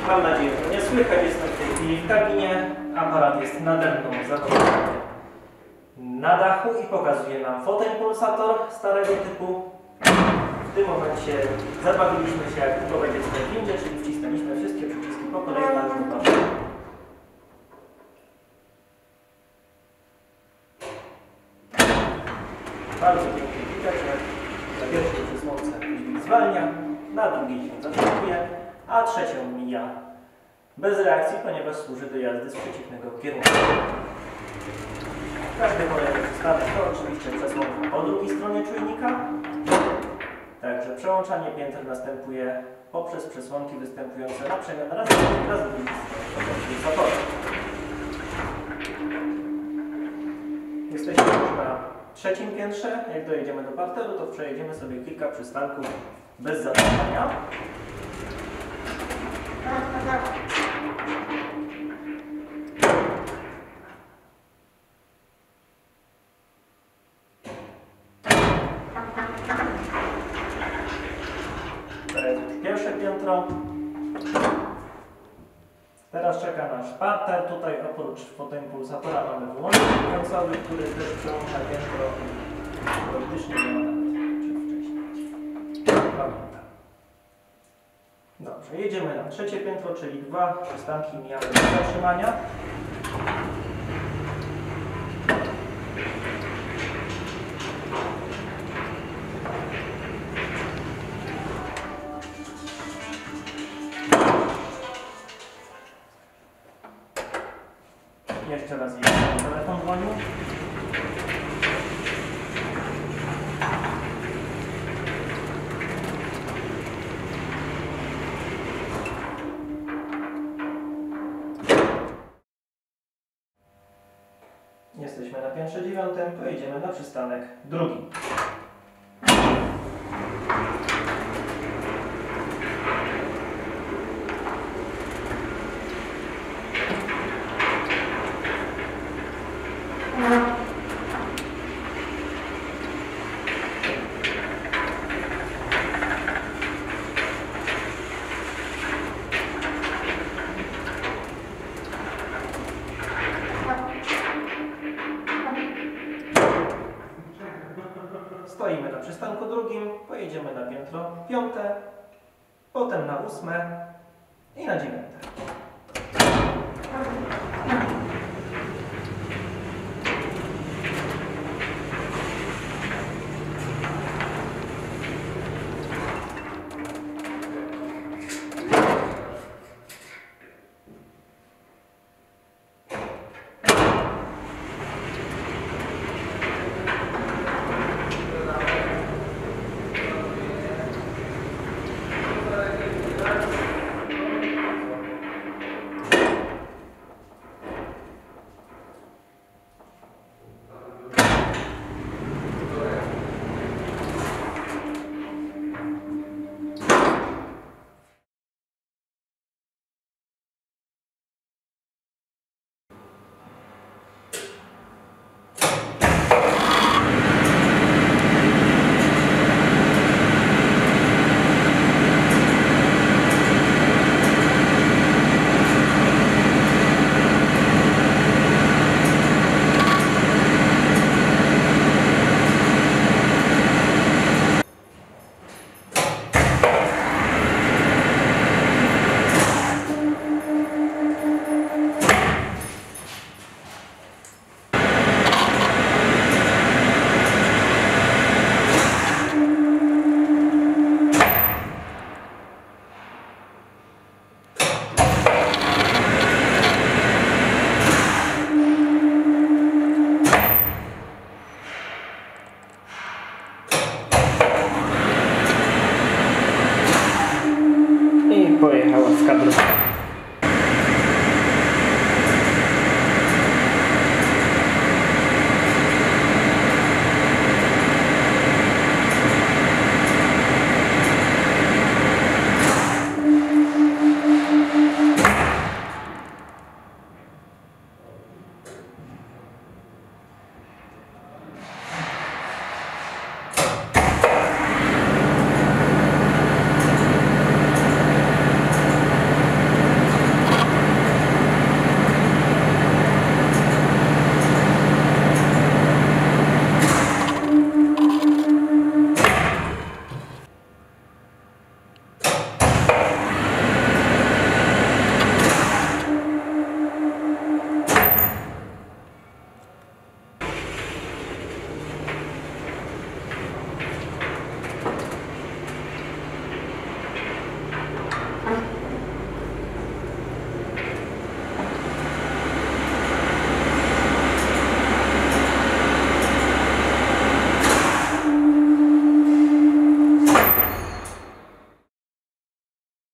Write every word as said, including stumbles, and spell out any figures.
Mam nadzieję, że nie słychać. Jestem w tej chwili w kabinie. Aparat jest nade mną zamontowany na dachu i pokazuje nam fotoimpulsator starego typu. W tym momencie zabawiliśmy się, jak tylko będzie w tej windzie, czyli wcisnęliśmy wszystkie przyciski po kolei na dół. Bardzo pięknie widać, że na pierwszej przysłonce dźwig zwalnia, na drugiej się zatrzymuje, a trzecią mija bez reakcji, ponieważ służy do jazdy z przeciwnego kierunku. Każdy kolejny przystanek to oczywiście przesłonka po drugiej stronie czujnika. Także przełączanie pięter następuje poprzez przesłonki występujące na przemian raz raz zapory. Jesteśmy już na trzecim piętrze. Jak dojedziemy do parteru, to przejedziemy sobie kilka przystanków bez zatrzymania. To jest już pierwsze piętro. Teraz czeka nasz parter. Tutaj oprócz fotoimpulsatora mamy wyłącznik końcowy, który też przełącza piętro i praktycznie nie ma nawet, czy wcześniej. Pamiętam. Dobrze, jedziemy na trzecie piętro, czyli dwa przystanki mijamy bez zatrzymania. Jeszcze raz jedziemy, telefon dzwonił. Jesteśmy na piętrze dziewiątym, pojedziemy na przystanek drugi. Stoimy na przystanku drugim, pojedziemy na piętro piąte, potem na ósme i na dziewiąte.